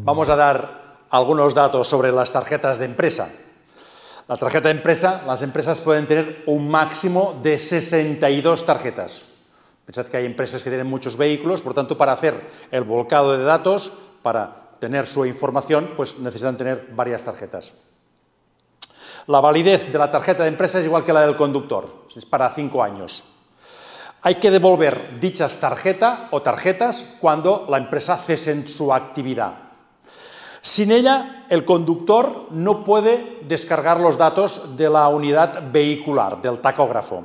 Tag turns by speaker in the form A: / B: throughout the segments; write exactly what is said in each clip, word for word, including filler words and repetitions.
A: Vamos a dar algunos datos sobre las tarjetas de empresa. La tarjeta de empresa, las empresas pueden tener un máximo de sesenta y dos tarjetas. Pensad que hay empresas que tienen muchos vehículos, por tanto, para hacer el volcado de datos, para tener su información, pues necesitan tener varias tarjetas. La validez de la tarjeta de empresa es igual que la del conductor, es para cinco años. Hay que devolver dichas tarjetas o tarjetas cuando la empresa cese su actividad. Sin ella, el conductor no puede descargar los datos de la unidad vehicular, del tacógrafo.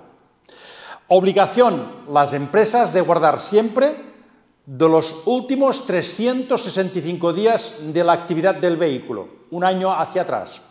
A: Obligación, las empresas, de guardar siempre de los últimos trescientos sesenta y cinco días de la actividad del vehículo, un año hacia atrás.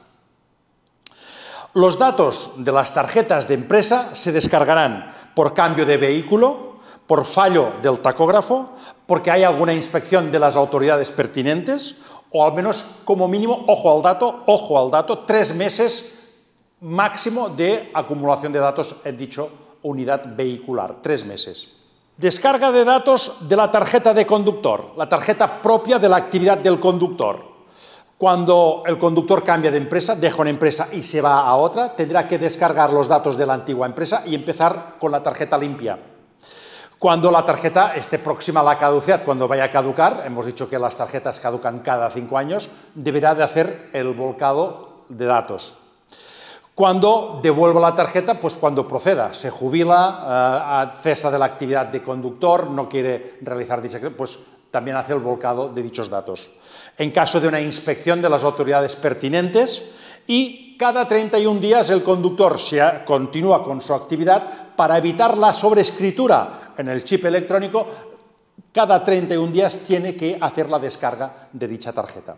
A: Los datos de las tarjetas de empresa se descargarán por cambio de vehículo, por fallo del tacógrafo, porque hay alguna inspección de las autoridades pertinentes, o al menos, como mínimo, ojo al dato, ojo al dato, tres meses máximo de acumulación de datos en dicho unidad vehicular, tres meses. Descarga de datos de la tarjeta de conductor, la tarjeta propia de la actividad del conductor. Cuando el conductor cambia de empresa, deja una empresa y se va a otra, tendrá que descargar los datos de la antigua empresa y empezar con la tarjeta limpia. Cuando la tarjeta esté próxima a la caducidad, cuando vaya a caducar, hemos dicho que las tarjetas caducan cada cinco años, deberá de hacer el volcado de datos. Cuando devuelva la tarjeta, pues cuando proceda, se jubila, eh, cesa de la actividad de conductor, no quiere realizar dicha actividad, pues también hace el volcado de dichos datos. En caso de una inspección de las autoridades pertinentes, y cada treinta y un días el conductor se continúa con su actividad para evitar la sobrescritura en el chip electrónico. Cada treinta y un días tiene que hacer la descarga de dicha tarjeta.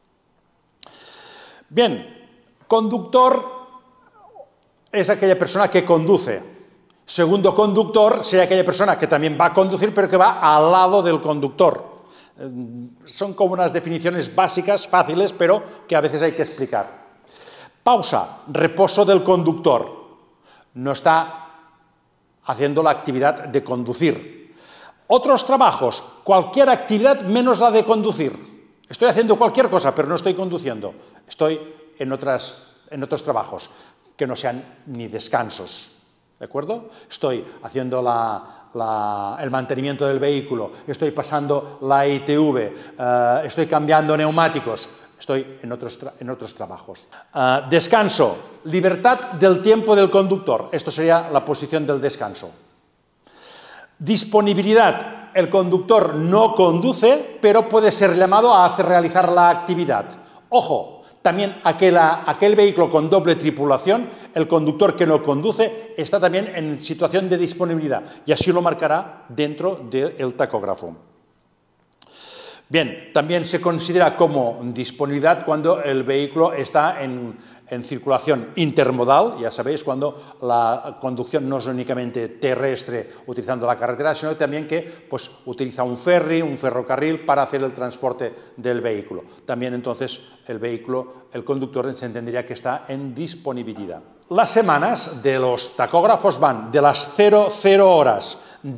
A: Bien, conductor es aquella persona que conduce. Segundo conductor sería aquella persona que también va a conducir, pero que va al lado del conductor. Son como unas definiciones básicas, fáciles, pero que a veces hay que explicar. Pausa, reposo del conductor. No está haciendo la actividad de conducir. Otros trabajos, cualquier actividad menos la de conducir. Estoy haciendo cualquier cosa, pero no estoy conduciendo. Estoy en, otras, en otros trabajos que no sean ni descansos. ¿De acuerdo? Estoy haciendo la, la, el mantenimiento del vehículo, estoy pasando la I T V, eh, estoy cambiando neumáticos. Estoy en otros, en otros trabajos. Uh, descanso, libertad del tiempo del conductor. Esto sería la posición del descanso. Disponibilidad, el conductor no conduce, pero puede ser llamado a hacer realizar la actividad. Ojo, también aquel, aquel vehículo con doble tripulación, el conductor que no conduce, está también en situación de disponibilidad, y así lo marcará dentro del tacógrafo. Bien, también se considera como disponibilidad cuando el vehículo está en, en circulación intermodal, ya sabéis, cuando la conducción no es únicamente terrestre utilizando la carretera, sino también que pues, utiliza un ferry, un ferrocarril para hacer el transporte del vehículo. También entonces el vehículo, el conductor se entendería que está en disponibilidad. Las semanas de los tacógrafos van de las cero cero horas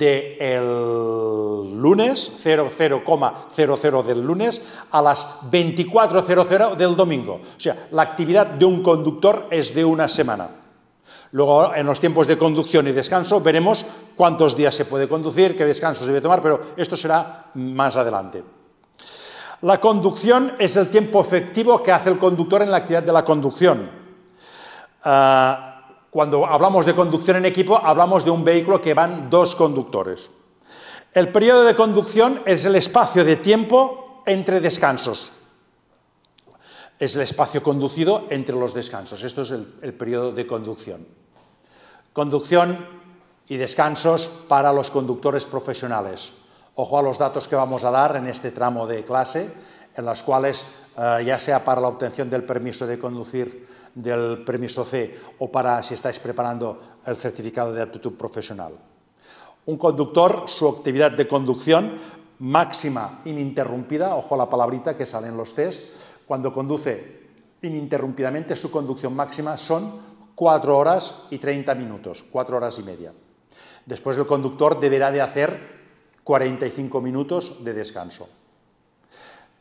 A: del lunes, cero coma cero cero del lunes, a las veinticuatro cero cero del domingo. O sea, la actividad de un conductor es de una semana. Luego, en los tiempos de conducción y descanso, veremos cuántos días se puede conducir, qué descansos debe tomar, pero esto será más adelante. La conducción es el tiempo efectivo que hace el conductor en la actividad de la conducción. Uh, Cuando hablamos de conducción en equipo, hablamos de un vehículo que van dos conductores. El periodo de conducción es el espacio de tiempo entre descansos. Es el espacio conducido entre los descansos. Esto es el, el periodo de conducción. Conducción y descansos para los conductores profesionales. Ojo a los datos que vamos a dar en este tramo de clase, en los cuales, eh, ya sea para la obtención del permiso de conducir, del permiso C, o para si estáis preparando el certificado de aptitud profesional. Un conductor, su actividad de conducción máxima ininterrumpida, ojo a la palabrita que sale en los test, cuando conduce ininterrumpidamente, su conducción máxima son cuatro horas y treinta minutos, cuatro horas y media. Después el conductor deberá de hacer cuarenta y cinco minutos de descanso.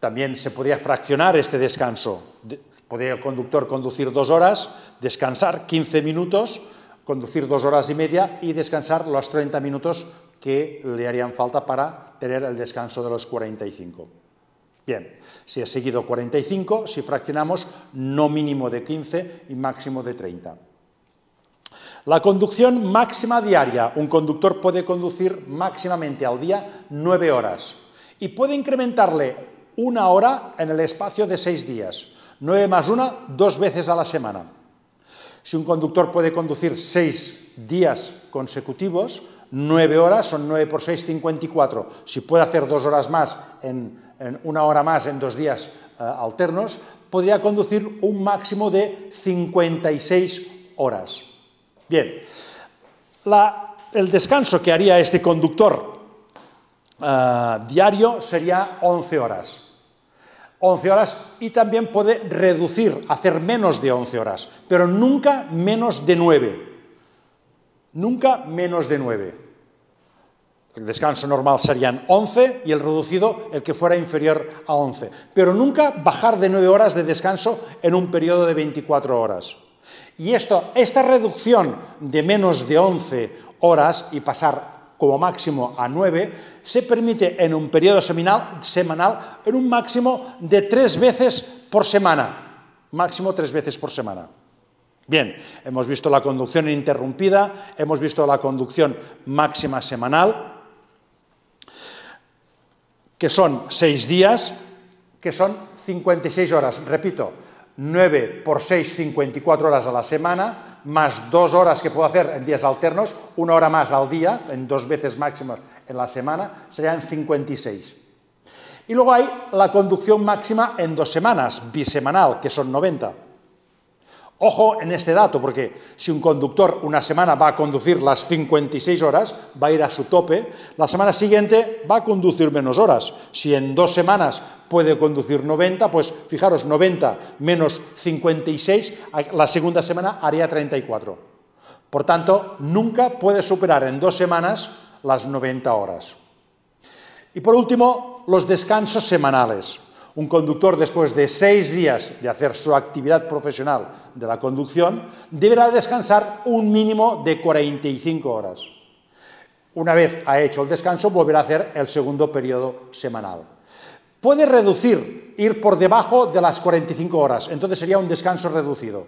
A: También se podría fraccionar este descanso. Podría el conductor conducir dos horas, descansar quince minutos, conducir dos horas y media y descansar los treinta minutos que le harían falta para tener el descanso de los cuarenta y cinco. Bien, si he seguido cuarenta y cinco, si fraccionamos, no mínimo de quince y máximo de treinta. La conducción máxima diaria. Un conductor puede conducir máximamente al día nueve horas y puede incrementarle una hora en el espacio de seis días. nueve más una, dos veces a la semana. Si un conductor puede conducir seis días consecutivos, nueve horas son nueve por seis, cincuenta y cuatro. Si puede hacer dos horas más, en, en una hora más en dos días eh, alternos, podría conducir un máximo de cincuenta y seis horas. Bien, la, el descanso que haría este conductor eh, diario sería once horas. once horas y también puede reducir, hacer menos de once horas, pero nunca menos de nueve. Nunca menos de nueve. El descanso normal serían once y el reducido el que fuera inferior a once. Pero nunca bajar de nueve horas de descanso en un periodo de veinticuatro horas. Y esto, esta reducción de menos de once horas y pasar como máximo a nueve, se permite en un periodo semanal, semanal en un máximo de tres veces por semana. Máximo tres veces por semana. Bien, hemos visto la conducción ininterrumpida, hemos visto la conducción máxima semanal, que son seis días, que son cincuenta y seis horas. Repito, nueve por seis, cincuenta y cuatro horas a la semana, más dos horas que puedo hacer en días alternos, una hora más al día, en dos veces máximas en la semana, serían cincuenta y seis. Y luego hay la conducción máxima en dos semanas, bisemanal, que son noventa. Ojo en este dato, porque si un conductor una semana va a conducir las cincuenta y seis horas, va a ir a su tope, la semana siguiente va a conducir menos horas. Si en dos semanas puede conducir noventa, pues fijaros, noventa menos cincuenta y seis, la segunda semana haría treinta y cuatro. Por tanto, nunca puede superar en dos semanas las noventa horas. Y por último, los descansos semanales. Un conductor, después de seis días de hacer su actividad profesional de la conducción, deberá descansar un mínimo de cuarenta y cinco horas. Una vez ha hecho el descanso, volverá a hacer el segundo periodo semanal. Puede reducir, ir por debajo de las cuarenta y cinco horas, entonces sería un descanso reducido.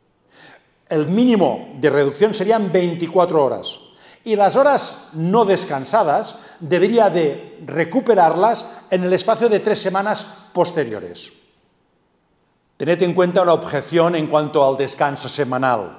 A: El mínimo de reducción serían veinticuatro horas. Y las horas no descansadas debería de recuperarlas en el espacio de tres semanas posteriores. Tened en cuenta una objeción en cuanto al descanso semanal.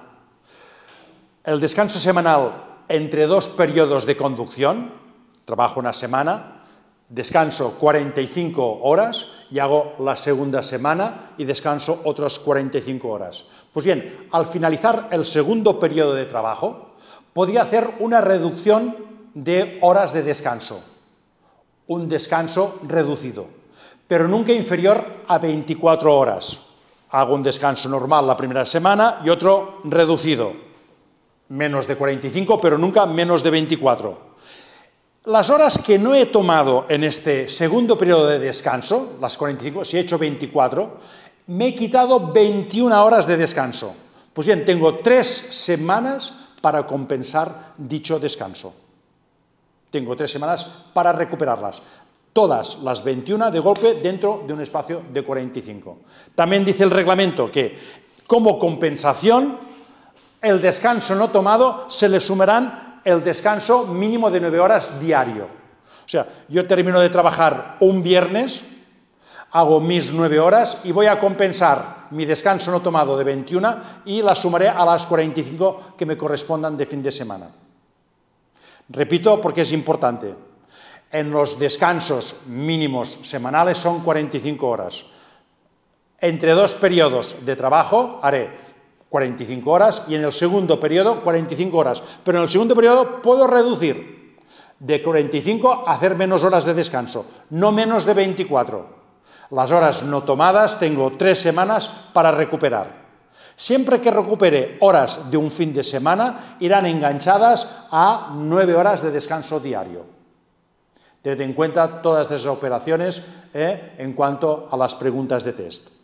A: El descanso semanal entre dos periodos de conducción, trabajo una semana, descanso cuarenta y cinco horas y hago la segunda semana y descanso otras cuarenta y cinco horas. Pues bien, al finalizar el segundo periodo de trabajo, podría hacer una reducción de horas de descanso, un descanso reducido, pero nunca inferior a veinticuatro horas. Hago un descanso normal la primera semana y otro reducido, menos de cuarenta y cinco, pero nunca menos de veinticuatro. Las horas que no he tomado en este segundo periodo de descanso, las cuarenta y cinco, si he hecho veinticuatro, me he quitado veintiuna horas de descanso. Pues bien, tengo tres semanas para compensar dicho descanso. Tengo tres semanas para recuperarlas. Todas las veintiuna de golpe dentro de un espacio de cuarenta y cinco. También dice el reglamento que como compensación el descanso no tomado se le sumarán el descanso mínimo de nueve horas diario. O sea, yo termino de trabajar un viernes, hago mis nueve horas y voy a compensar mi descanso no tomado de veintiuna y la sumaré a las cuarenta y cinco que me correspondan de fin de semana. Repito porque es importante. En los descansos mínimos semanales son cuarenta y cinco horas. Entre dos periodos de trabajo haré cuarenta y cinco horas y en el segundo periodo cuarenta y cinco horas. Pero en el segundo periodo puedo reducir de cuarenta y cinco a hacer menos horas de descanso, no menos de veinticuatro. Las horas no tomadas tengo tres semanas para recuperar. Siempre que recupere horas de un fin de semana, irán enganchadas a nueve horas de descanso diario. Tened en cuenta todas esas operaciones eh, en cuanto a las preguntas de test.